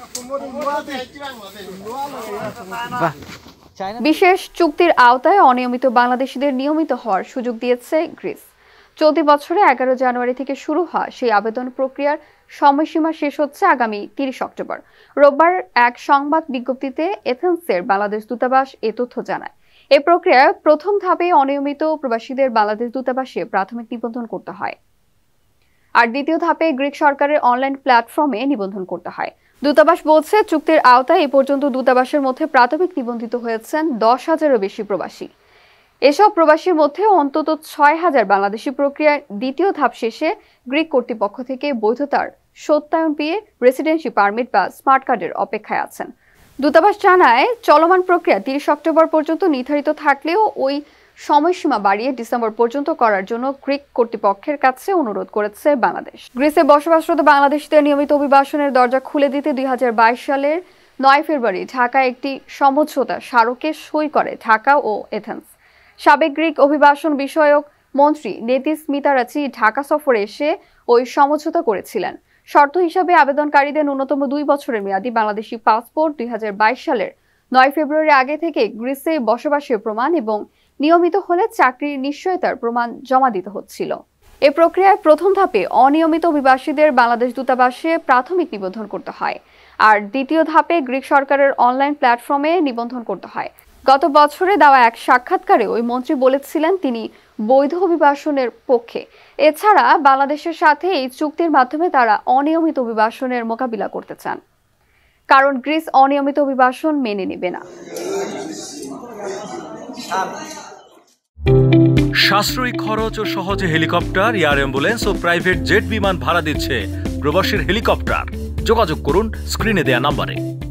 বিশেষ চুক্তির আওতায় অনিয়মিত বাংলাদেশিদের নিয়মিত হওয়ার সুযোগ দিয়েছে গ্রিস। চলতি বছরে 11 জানুয়ারি থেকে শুরু হওয়া সেই আবেদন প্রক্রিয়ার সময়সীমা শেষ হচ্ছে আগামী 30 অক্টোবর। রোববার এক সংবাদ বিজ্ঞপ্তিতে এথেন্সের বাংলাদেশ দূতাবাস এ তথ্য জানায়। এই প্রক্রিয়ায় প্রথম ধাপে অনিয়মিত প্রবাসীদের বাংলাদেশ দূতাবাসে প্রাথমিক নিবন্ধন করতে হয়, আর দ্বিতীয় ধাপে গ্রিক সরকারের অনলাইন প্ল্যাটফর্মে নিবন্ধন করতে হয়। দূতাবাস বলছে, চুক্তির আওতায় এ পর্যন্ত দূতাবাসের মধ্যে প্রাথমিক নিবন্ধিত হয়েছেন 10,000-এরও বেশি প্রবাসী। এসব প্রবাসীর মধ্যে অন্তত 6,000 বাংলাদেশি প্রক্রিয়ার দ্বিতীয় ধাপ শেষে গ্রিক কর্তৃপক্ষ থেকে বৈধতার সত্যায়ন পেয়ে রেসিডেন্সি পারমিট বা স্মার্ট কার্ডের অপেক্ষায় আছেন। দূতাবাস জানায়, চলমান প্রক্রিয়া 30 অক্টোবর পর্যন্ত নির্ধারিত থাকলেও ওই সময়সীমা বাড়িয়ে ডিসেম্বর পর্যন্ত করার জন্য গ্রিক কর্তৃপক্ষের কাছে অনুরোধ করেছে বাংলাদেশ। গ্রিসে বসবাসরত বাংলাদেশিদের নিয়মিত অভিবাসনের দরজা খুলে দিতে 2022 সালের 9 ফেব্রুয়ারি ঢাকায় একটি সমঝোতা স্মারকে সই করে ঢাকা ও এথেন্স। সাবেক গ্রিক অভিবাসন বিষয়ক মন্ত্রী নেতিস মিতারাচি ঢাকা সফরে এসে ওই সমঝোতা করেছিলেন। শর্ত হিসাবে আবেদনকারীদের ন্যূনতম 2 বছরের মেয়াদী বাংলাদেশি পাসপোর্ট 2022 সালের 9 ফেব্রুয়ারি আগে থেকে গ্রিসে বসবাসের প্রমাণ এবং নিয়মিত হলে চাকরির নিশ্চয়তার প্রমাণ জমা দিতে হচ্ছিল। এ প্রক্রিয়ায় প্রথম ধাপে অনিয়মিত অভিবাসীদের বাংলাদেশ দূতাবাসে প্রাথমিক নিবন্ধন করতে হয়, আর দ্বিতীয় ধাপে গ্রিক সরকারের অনলাইন প্ল্যাটফর্মে নিবন্ধন করতে হয়। গত বছরে দেওয়া এক সাক্ষাৎকারে ওই মন্ত্রী বলেছিলেন তিনি বৈধ অভিবাসনের পক্ষে। এছাড়া বাংলাদেশের সাথে এই চুক্তির মাধ্যমে তারা অনিয়মিত অভিবাসনের মোকাবিলা করতে চান, কারণ গ্রিস অনিয়মিত অভিবাসন মেনে নেবে না। সাশ্রয়ী খরচ ও সহজে হেলিকপ্টার, এয়ার অ্যাম্বুলেন্স ও প্রাইভেট জেট বিমান ভাড়া দিচ্ছে প্রবাসীর হেলিকপ্টার। যোগাযোগ করুন স্ক্রিনে দেয়া নাম্বারে।